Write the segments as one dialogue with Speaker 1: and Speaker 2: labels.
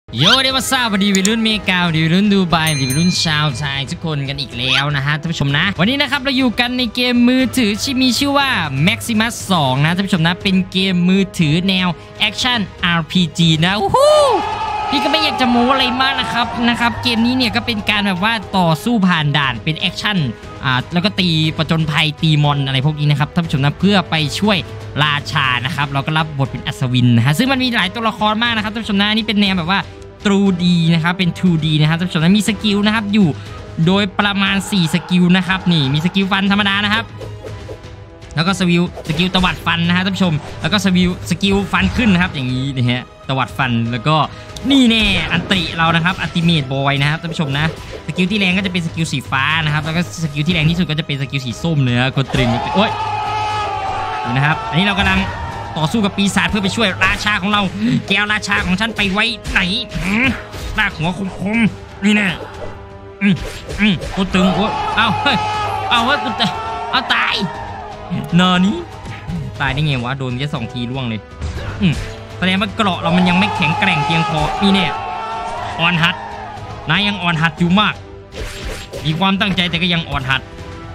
Speaker 1: โยเดวัสซาบดีวิรุ่นเมกาดีวิรุ่นดูไบดีวิรุ่นชาวไทยทุกคนกันอีกแล้วนะฮะท่านผู้ชมนะวันนี้นะครับเราอยู่กันในเกมมือถือที่มีชื่อว่า Maximus 2นะท่านผู้ชมนะเป็นเกมมือถือแนวแอคชั่น RPG นะพี่ก็ไม่อยากจะโม้อะไรมากนะครับเกมนี้เนี่ยก็เป็นการแบบว่าต่อสู้ผ่านด่านเป็นแอคชั่นแล้วก็ตีประจนภัยตีมอนอะไรพวกนี้นะครับท่านผู้ชมนะเพื่อไปช่วยราชานะครับเราก็รับบทเป็นอัศวินนะฮะซึ่งมันมีหลายตัวละครมากนะครับท่านผู้ชมนะนี่เป็นแนวแบบว่า 2D นะครับเป็น 2D นะครับท่านผู้ชมนะมีสกิลนะครับอยู่โดยประมาณ4สกิลนะครับนี่มีสกิลฟันธรรมดานะครับแล้วก็สกิลตวัดฟันนะฮะท่านผู้ชมแล้วก็สกิลฟันขึ้นนะครับอย่างนี้นะฮะตวัดฟันแล้วก็นี่แน่อันติเรานะครับอัลติเมทบอยนะครับท่านผู้ชมนะสกิลที่แรงก็จะเป็นสกิลสีฟ้านะครับแล้วก็สกิลที่แรงที่สุดก็จะเป็นสกิลสีส้มเนื้อกดตรึงโอ้ยนะครับอันนี้เรากำลังต่อสู้กับปีศาจเพื่อไปช่วยราชาของเราแก้วราชาของฉันไปไว้ไหนลากหัวคมๆนี่แน่กูตึงกูเอาเฮ้ยกูตายเอาตายนอนนี้ตายได้ไงวะโดนแค่2 ทีล่วงเลยแสดงว่าเกราะเรามันยังไม่แข็งแกร่งเพียงพอนี่เนี่ยอ่อนหัดนายยังอ่อนหัดอยู่มากมีความตั้งใจแต่ก็ยังอ่อนหัด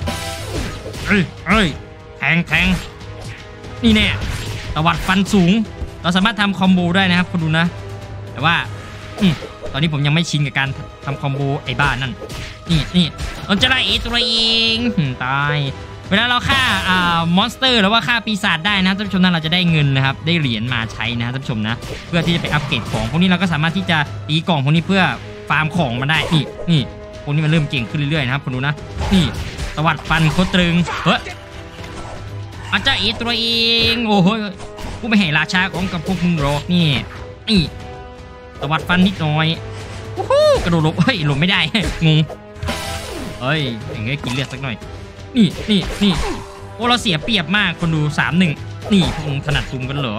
Speaker 1: แทงนี่แน่ตวัดฟันสูงเราสามารถทำคอมโบได้นะครับคุณดูนะแต่ว่าตอนนี้ผมยังไม่ชินกับการทำคอมโบไอ้บ้านั่นนี่เราจะได้ตัวเองตายเวลาเราฆ่ามอนสเตอร์หรือว่าฆ่าปีศาจได้นะท่านผู้ชมนะเราจะได้เงินนะครับได้เหรียญมาใช้นะท่านผู้ชมนะเพื่อที่จะไปอัปเกรดของพวกนี้เราก็สามารถที่จะตีกล่องพวกนี้เพื่อฟาร์มของมาได้นี่พวกนี้มันเริ่มเก่งขึ้นเรื่อยๆนะครับคุณดูนะนี่ตวัดฟันโคตรตรึงอาจจะตัวเองโอ้โหกูไม่ให้ราชาของกับพวกมึงหรอกนี่ตวัดฟันนิดหน่อยกระโดดหลบหลบไม่ได้งงอย่างเงี้ยกินเลือดสักหน่อยนี่โอ้เราเสียเปรียบมากคนดู3-1นี่พวกมึงถนัดดุมกันเหรอ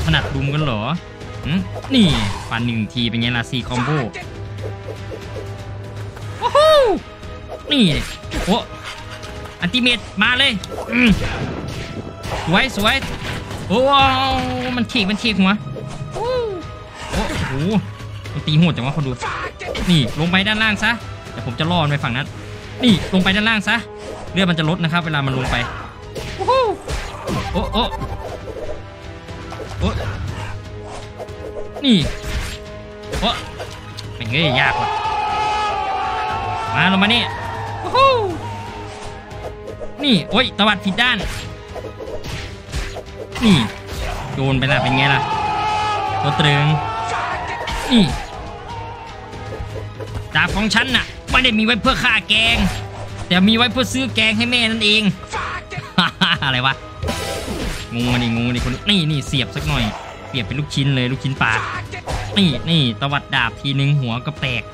Speaker 1: นี่ฟัน1 ทีเป็นไงล่ะ4 คอมโบนี่โอ้อัลติเมทมาเลยสวยโอ้มันเฉีกหัวโอ้โหมันตีโหดจังวะคนดูนี่ลงไปด้านล่างซะแต่ผมจะล่อมันไปฝั่งนั้นนี่ลงไปด้านล่างซะเลือดมันจะลดนะครับเวลามันลงไปโอ้นี่เป็นไงยากว่ะมาลงมานี่โอ้ยตวัดผิดด้านนี่โดนไปละเป็นไงล่ะตัวตรึงนี่ดาบของฉันน่ะไม่ได้มีไว้เพื่อฆ่าแกงแต่มีไว้เพื่อซื้อแกงให้แม่นั่นเอง อะไรวะงงดิคนนี่เสียบสักหน่อยเปรียบเป็นลูกชิ้นเลยลูกชิ้นปลานี่ตวัดดาบทีนึงหัวก็แตก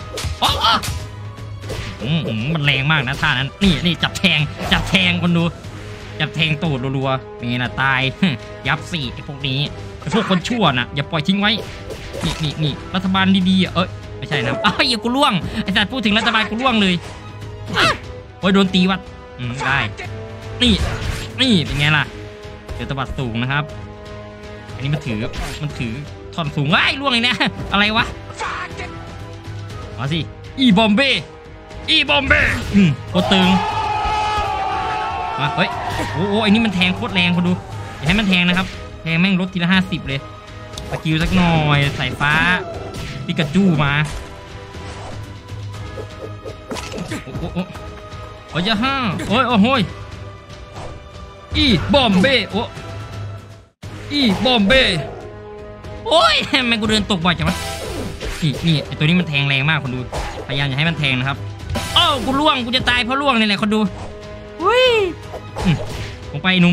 Speaker 1: มันแรงมากนะท่านั้นนี่จับแทงคนดูจับแทงตูดรัวๆนี่นะตายยับ4ไอ้พวกนี้ไอ้พวกคนชั่วน่ะอย่าปล่อยทิ้งไว้นี่รัฐบาลดีๆไม่ใช่นะอย่ากูล่วงไอ้สัตว์พูดถึงรัฐบาลกูล่วงเลยโอ้ยโดนตีวัดได้นี่เป็นไงล่ะเดี๋ยวตวัดสูงนะครับอันนี้มันถือท่อนสูงล่วงเลยนะอะไรวะมาสิอีบอมเบ้โคตรตึงมาเฮ้ยโอ้ไอ้นี่มันแทงโคตรแรงคนดูอย่าให้มันแทงนะครับแทงแม่งลดทีละ50เลยสกิลสักหน่อยสายฟ้าปิกาจูมาโอ้ยโอ้ยอีบอมเบ้อีบอมเบ้โอ้ยแม่งกูเดินตกบ่อยจังวะนี่ไอตัวนี้มันแทงแรงมากคนดูพยายามอย่าให้มันแทงนะครับกูล่วงกูจะตายเพราะล่วงนี่แหละคนดูลงไปนุ่ม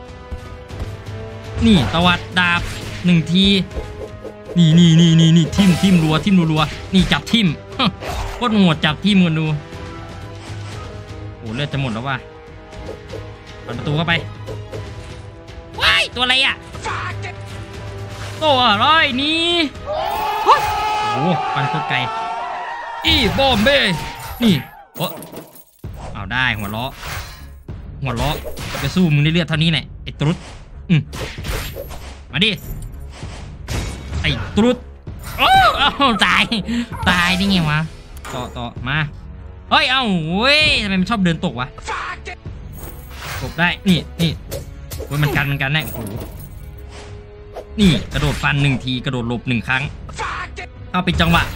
Speaker 1: นี่ตวัดดาบ1 ทีนี่ทิมรัวนี่จับทิมโคตรโหดจับทิมกันดูโอ้เลือดจะหมดแล้วว่ะเปิดประตูเข้าไปว้ายตัวอะไรอ่ะตัวอะไรนี่โอ้ปันโคตรไกลอีบอมเบ้นี่เอาได้หัวล้อจะสู้มึงได้เลือดเท่านี้แหละไอ้ตรุษมาดิไอ้ตรุษโอ้ตายได้ไงวะต่อมาเฮ้ยเว้ยทำไมมันชอบเดินตกวะตกได้นี่เว้ยมันกันได้โอ้โหนี่กระโดดฟัน1 ทีกระโดดหลบ1 ครั้งเข้าเป็นจังหวะ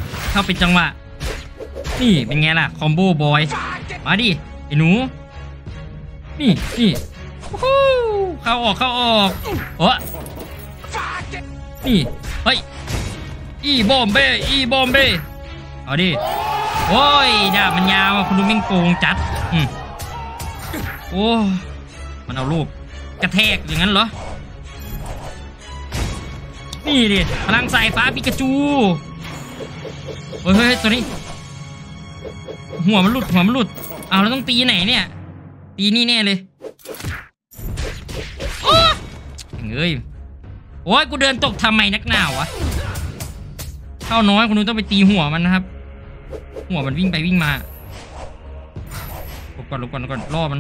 Speaker 1: นี่เป็นไงล่ะคอมโบบอยมาดิไอ้หนูนี่เข้าออกโอ้นี่เฮ้ยอีบอมเบ้เอาดิโอ้ยดาบมันยาวคุณดูแม่งโกงจัดโอ้มันเอาลูกกระแทกอย่างนั้นเหรอนี่ดิพลังสายฟ้าปิกาจูเฮ้ยตัวนี้หัวมันหลุดเอาแล้วต้องตีไหนเนี่ยตีนี่แน่เลยโอ้ยกูเดินตกทำไมนักหนาวะเข้าน้อยคุณดูต้องไปตีหัวมันนะครับหัวมันวิ่งไปวิ่งมาลบก่อนล่อมัน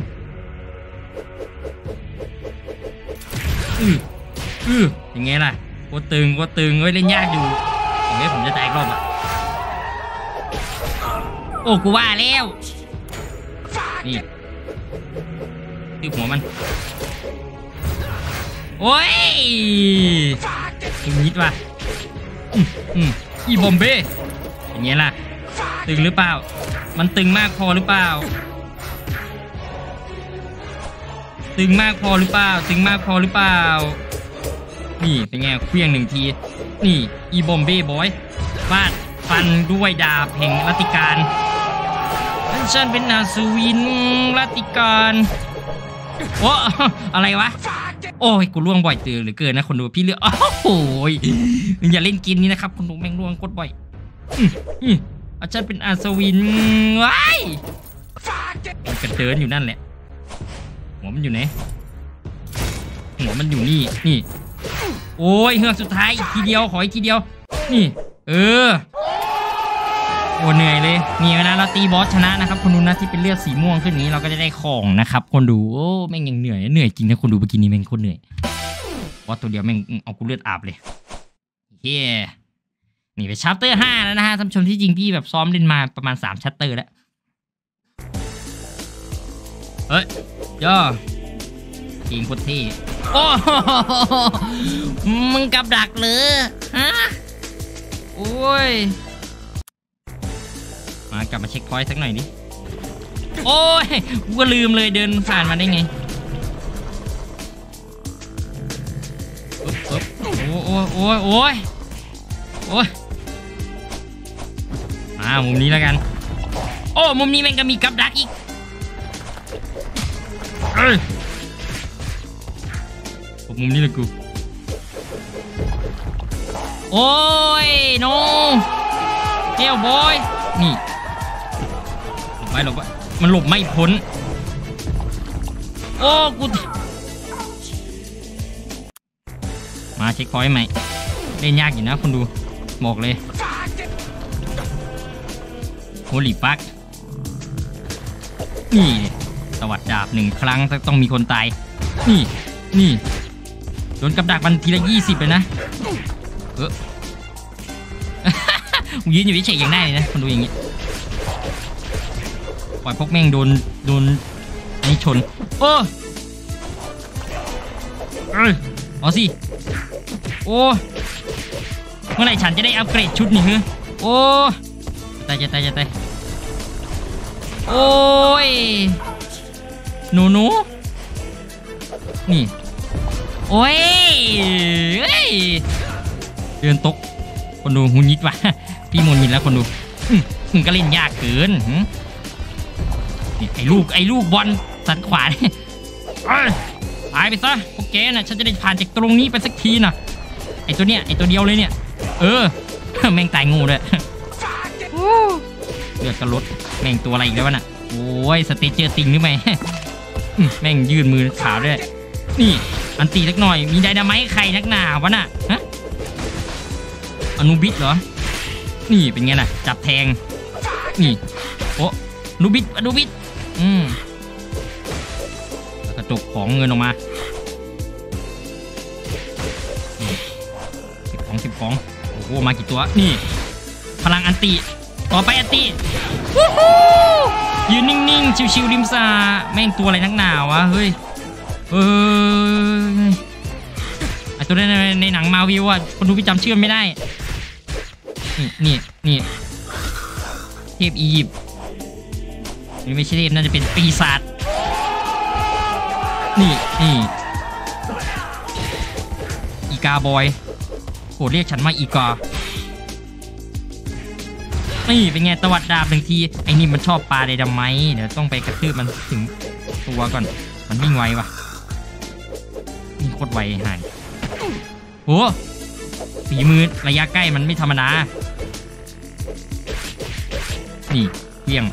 Speaker 1: อย่างเงี้ยล่ะกูตึงเฮ้ยเล่นยากอยู่อย่างเงี้ยผมจะตายรอบอ่ะโอ้กูว่าแล้วนี่ตีหัวมันโอ้ยนิดว่ะอีบอมเบ้อย่างเงี้ยล่ะตึงหรือเปล่ามันตึงมากพอหรือเปล่านี่เป็นไงเครื่อง1 ทีนี่อีบอมเบ้บอยฟาดฟันด้วยดาบแห่งรัตติการฉันเป็นนาซูวินรัตติการโอ้อะไรวะโอ้ยกูล่วงบ่อยเหลือเกินนะคนดูพี่เลือกโอ้ยอย่าเล่นกินนี้นะครับคนดูแม่งล่วงกดบ่อยอาจารย์เป็นอาสวินว้ายมันกระเดินอยู่นั่นแหละหัวมันอยู่ไหนหัวมันอยู่นี่โอ้ยเฮือกสุดท้ายอีกทีเดียวขออีกทีเดียวนี่โอ้เหนื่อยเลยนี่เวลาเราตีบอสชนะนะครับคนดูนะที่เป็นเลือดสีม่วงขึ้นนี้เราก็จะได้ของนะครับคนดูโอ้แม่งยังเหนื่อยจริงนะคนดูเมื่อกี้นี้แม่งโคตรเหนื่อยบอสตัวเดียวแม่งเอากูเลือดอาบเลยเฮ้นี่เป็นชัปเตอร์5แล้วนะฮะท่านผู้ชมที่จริงพี่แบบซ้อมเล่นมาประมาณ3ชัปเตอร์แล้วเฮ้ยย่อเก่งโคตรเท่โอ้มึงกับดักเลยฮะโอ้ยกลับมาเช็คพอยต์สักหน่อยดิโอ้ยกูก็ลืมเลยเดินผ่านมาได้ไงโอ้ยมุมนี้แล้วกันโอ้มุมนี้แม่งก็มีกับดักอีกมุมนี้เลยกูโอ้ยโนเจ้าบอยนี่หลบไปมันหลบไม่พ้นโอ้กูมาเช็คพอยต์ใหม่เล่นยากอยู่นะคุณดูบอกเลยโฮลี่ฟักนี่ตวัดดาบ1 ครั้งต้องมีคนตายนี่โดนกับดักมันทีละ20เลยนะยืนอยู่เฉยๆยังได้เลยนะคุณดูอย่างนี้ปล่อยพวกแม่งโดนไอ้ชนเอาสิโอ้เมื่อไหร่ฉันจะได้อัปเกรดชุดนี่ฮึโอ้ตายโอ้ยหนูนี่โอ้ยเดินตกคนดูหุ่นยิดว่ะพี่มนยินแล้วคนดูมึงก็เล่นยากเกินนี่ไอ้ลูกบอลสันขวาตายไปซะโอเคนะฉันจะได้ผ่านจากตรงนี้ไปสักทีนะไอ้ตัวเนี้ยไอ้ตัวเดียวเลยเนี่ยแม่งตายงูเลยเลือดกระลดแม่งตัวอะไรอีกแล้ววะน่ะโอ้ยสเตเจอร์ติงหรือไม่แม่งยืนมือขาด้วยนี่อันตีสักหน่อยมีไดนาไมต์ใครนักหนาวะน่ะฮะอนุบิสเหรอนี่เป็นไงน่ะจับแทงนี่โอ้อนุบิสกระจกของเงินออกมา10 ของโอ้โหโอ้มากี่ตัวนี่พลังอันติต่อไปอันติยืนนิ่งๆชิวๆริมสระแม่งตัวอะไรนักหนาวะเฮ้ยไอตัวในหนังมาวิวอ่ะคนดูพี่จำชื่อไม่ได้นี่เทพอียิปต์นี่ไม่ใช่เทพน่าจะเป็นปีศาจนี่อีกาบอยโหเรียกฉันมาอีกานี่เป็นไงตวัดดาบหนึ่งทีไอ้นี่มันชอบปลาไดดำไหมเดี๋ยวต้องไปกระทืบมันถึงตัวก่อนมันวิ่งไววะนี่โคตรไวหายโอ้ฝีมือระยะใกล้มันไม่ธรรมดานี่เวียง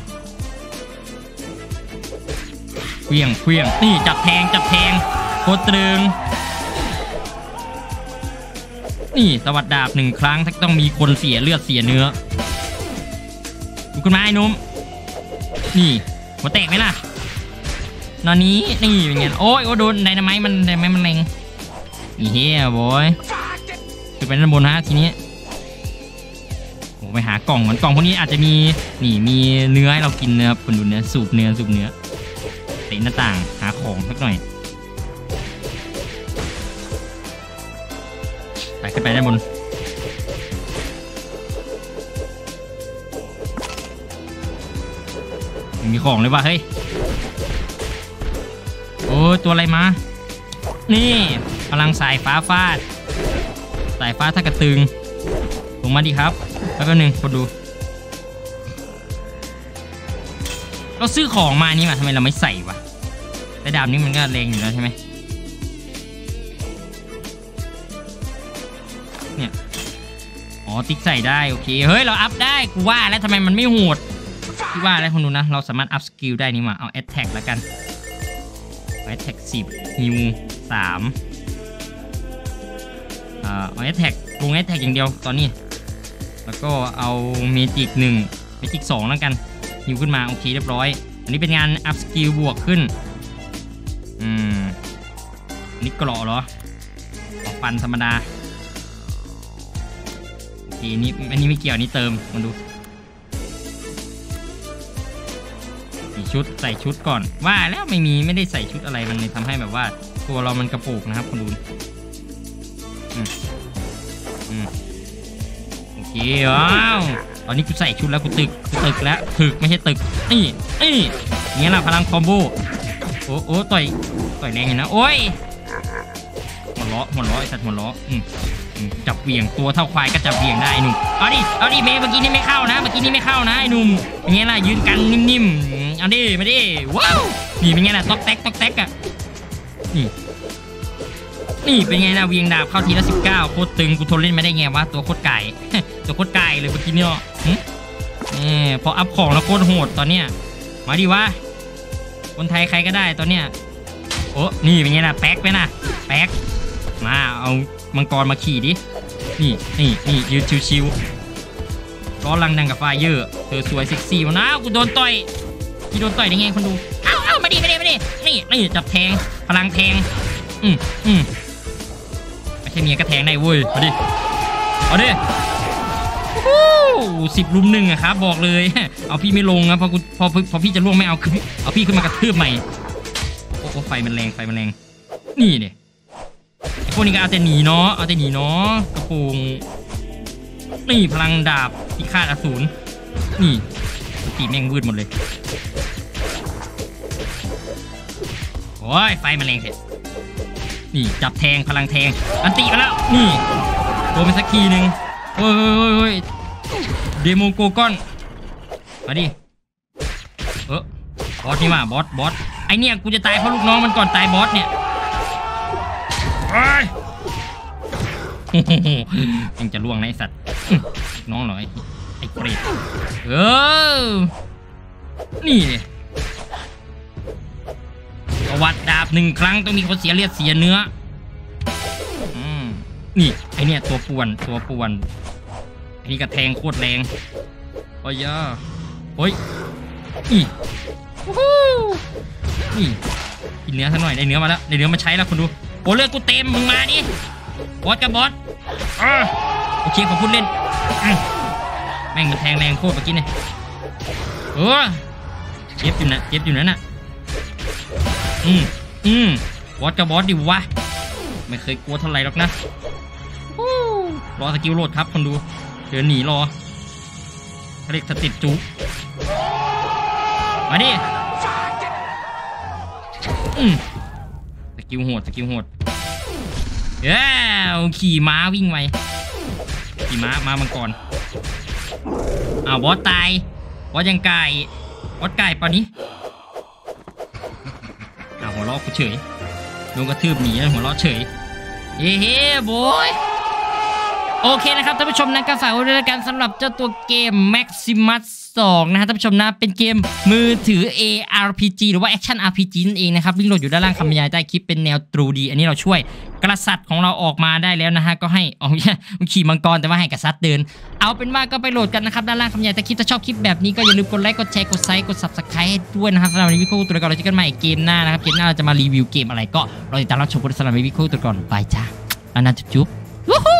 Speaker 1: นี่จับแทงโคตรตรึงนี่ตวัดดาบหนึ่งครั้งถ้าต้องมีคนเสียเลือดเสียเนื้อดูขึ้นมาไอ้นุ่มนี่หัวแตกไหมล่ะนอนนี้นี่เป็นไงโอ้ยโดนไดนาไมต์มันแรงนี่เฮ้ยบอยคือเป็นด้านบนฮะทีนี้โอ้ไปหากล่องเหมือนกล่องพวกนี้อาจจะมีมีเนื้อให้เรากินนะครับคนดูเนื้อสูบเนื้อเตะหน้าต่างหาของสักหน่อยไปขึ้นไปด้านบนมีของเลยว่ะเฮ้ยโอ้ตัวอะไรมานี่พลังสายฟ้าฟาดสายฟ้าถ้ากระตึงลงมาดีครับแป๊บนึงคนดูเราซื้อของมานี่มาทำไมเราไม่ใส่วะแต่ดาบนี้มันก็แรงอยู่แล้วใช่ไหมเนี่ยอ๋อติ๊กใส่ได้โอเคเฮ้ยเราอัพได้กูว่าแล้วทำไมมันไม่โหดที่ว่าแล้วคนดูนะเราสามารถอัพสกิลได้นี่มาเอาแอตแทกแล้วกันแอตแทก10ฮิว3เอาแอตแทกลงแอตแทกอย่างเดียวตอนนี้แล้วก็เอาเมจิก1เมจิก2แล้วกันฮิวขึ้นมาโอเคเรียบร้อยอันนี้เป็นงานอัพสกิลบวกขึ้นอันนี้กรอเหรอฟันธรรมดาโอเคนี่อันนี้ไม่เกี่ยวนี่เติมมาดูชุดใส่ชุดก่อนว่าแล้วไม่ได้ใส่ชุดอะไรมันเลยทำให้แบบว่าตัวเรามันกระปุกนะครับคุณดูโอเคว้าวตอนนี้กูใส่ชุดแล้วกูตึกแล้วถึกไม่ใช่ตึกนี่อย่างเงี้ยล่ะพลังคอมโบโอ้ต่อยแรงอยู่นะโอ้ยหัวล้อไอ้สัตว์หัวล้อจับเหวี่ยงตัวเท่าควายก็จับเหวี่ยงได้หนุ่มเอาดิเมื่อกี้นี่ไม่เข้านะไอ้หนุ่มอย่างเงี้ยล่ะยืนกันนิ่มๆเอาดิมาดิว้าวนี่เป็นไงล่ะต๊อกแต๊กอ่ะนี่เป็นไงนะเวียงดาบเข้าทีละ19โคตรตึงกูทนเล่นไม่ได้ไงวะตัวโคตรไก่ตัวโคตรไก่เลยเมื่อกี้เนี่ยพออัพของแล้วโคตรโหดตอนเนี้ยมาดิวะคนไทยใครก็ได้ตอนเนี้ยโอ้นี่เป็นไงล่ะแป๊กไปนะแป๊กมาเอามังกรมาขี่ดินี่ยืนชิวๆก็ลังดังกับไฟเยอะเธอสวยเซ็กซี่มานะกูโดนต่อยได้ไงคนดูเอามาดินี่จับแทงพลังแทงไม่ใช่เมียก็แทงได้เว้ยเอาดิ10 ลุม 1อะครับบอกเลยเอาพี่ไม่ลงนะพอพี่จะล่วงไม่เอาพี่ขึ้นมากระทืบใหม่โอ้ไฟมันแรงนี่เนี่ยพวกนี้ก็เอาแต่หนีเนาะกระโปรงนี่พลังดาบพิฆาตอสูรนี่ตีแม่งวืดหมดเลยโอ้ยไฟมันแรงเสร็จนี่จับแทงพลังแทงอันตีมาแล้วนี่โดนไปสักทีนึงโอ้ยเดโมโกก้อนมาดิบอสนี่มาบอสไอเนี่ยกูจะตายเพราะลูกน้องมันก่อนตายบอสเนี่ยยังจะล่วงนะไอสัตว์น้องหน่อยไอ้เปรตนี่ประวัติดาบ1 ครั้งต้องมีคนเสียเลือดเสียเนื้อนี่ไอเนี่ยตัวป่วนไอ้นี่กระแทงโคตรแรงโอ้ยนี่กินเนื้อสักหน่อยได้เนื้อมาแล้วได้เนื้อมาใช้แล้วคุณดูโอ้เลือดกูเต็มมึงมาดิบอสกับบอสโอเคขอพูดเล่นแม่งมันแทงแรงโคตรเมื่อกี้เนี่ยเจ็บอยู่นะเจ็บอยู่นั่นน่ะบอสกับบอสดิวะไม่เคยกลัวเท่าไหร่หรอกนะรอสกิลโหลดครับคนดูเดินหนีรอเขาเรียกสติดจุกมาดิสกิลโหดขี่ม้าวิ่งไวขี่ม้ามังกรบอสตายบอสยังไก่บอสไก่ป่ะนี้หัวล้อกูเฉยโดนกระทืบหนีหัวล้อเฉยเฮ้บอยโอเคนะครับท่านผู้ชมนะก็ฝากไว้ด้วยกันสำหรับเจ้าตัวเกม Maximus 2นะฮะท่านผู้ชมนะเป็นเกมมือถือ ARPG หรือว่า Action RPG นั่นเองนะครับลิงก์โหลดอยู่ด้านล่างคำบรรยายใต้คลิปเป็นแนว 2D อันนี้เราช่วยกษัตริย์ของเราออกมาได้แล้วนะฮะก็ให้ขี่มังกรแต่ว่าให้กษัตริย์เดินเอาเป็นว่าก็ไปโหลดกันนะครับด้านล่างคำบรรยายใต้คลิปถ้าชอบคลิปแบบนี้ก็อย่าลืมกดไลค์กดแชร์กดไซค์กด Subscribe ให้ด้วยนะครับสำหรับวิดีโอตัวก่อนเราจะกันใหม่เกมหน้านะครับเกมหน้าเราจะมารีวิวเกมอะไรก็รอติดตามรับชมกันสำหรับวิดีโอตัวก่อนบายจ้าแล้วนะจุ๊บ